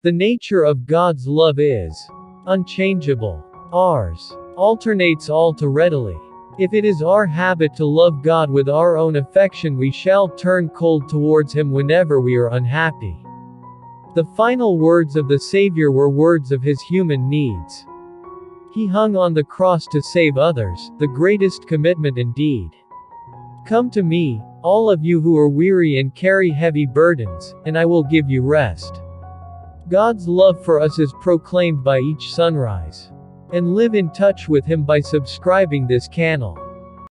The nature of God's love is unchangeable. Ours alternates all too readily. If it is our habit to love God with our own affection, we shall turn cold towards Him whenever we are unhappy. The final words of the Savior were words of His human needs. He hung on the cross to save others, the greatest commitment indeed. Come to me, all of you who are weary and carry heavy burdens, and I will give you rest. God's love for us is proclaimed by each sunrise. And live in touch with Him by subscribing this channel.